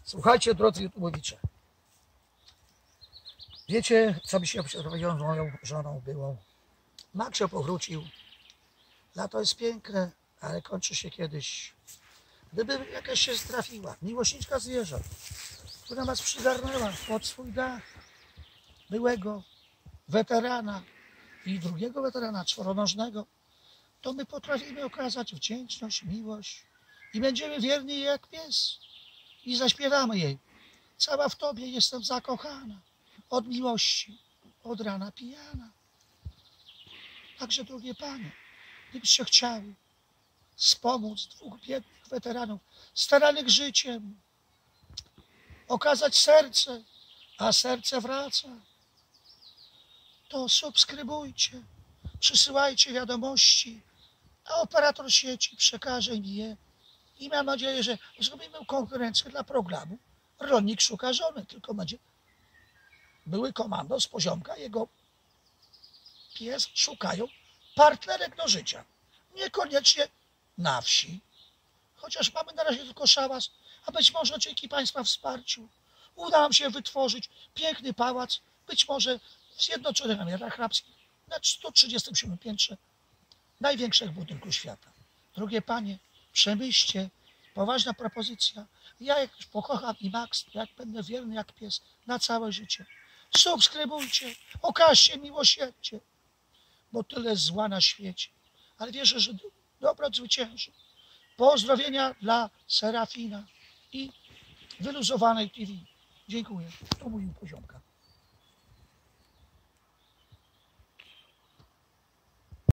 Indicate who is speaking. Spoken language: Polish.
Speaker 1: Słuchajcie, drodzy YouTubeowicze. Wiecie, co mi się z moją żoną było? Maksio powrócił. Lato jest piękne, ale kończy się kiedyś. Gdyby jakaś się trafiła, miłośniczka zwierząt, która nas przygarnęła pod swój dach, byłego weterana i drugiego weterana czworonożnego, to my potrafimy okazać wdzięczność, miłość i będziemy wierni jej jak pies. I zaśpiewamy jej: cała w Tobie jestem zakochana, od miłości, od rana pijana. Także, drogie Panie, gdybyście chciały wspomóc dwóch biednych weteranów, staranych życiem, okazać serce, a serce wraca, to subskrybujcie, przysyłajcie wiadomości, a operator sieci przekaże mi je i mam nadzieję, że zrobimy konkurencję dla programu Rolnik szuka żony, tylko będzie były komando z Poziomka, jego pies szukają partnerek do życia. Niekoniecznie na wsi, chociaż mamy na razie tylko szałas, a być może dzięki Państwa wsparciu uda nam się wytworzyć piękny pałac, być może w Zjednoczonych Emiratach Arabskich, na 137 piętrze największego budynku świata. Drogie Panie, przemyślcie, poważna propozycja. Ja jak pokocham i Max, jak będę wierny jak pies na całe życie. Subskrybujcie, okażcie miłosierdzie, bo tyle zła na świecie. Ale wierzę, że dobro zwycięży. Pozdrowienia dla Serafina i wyluzowanej TV. Dziękuję. To mówił Poziomka.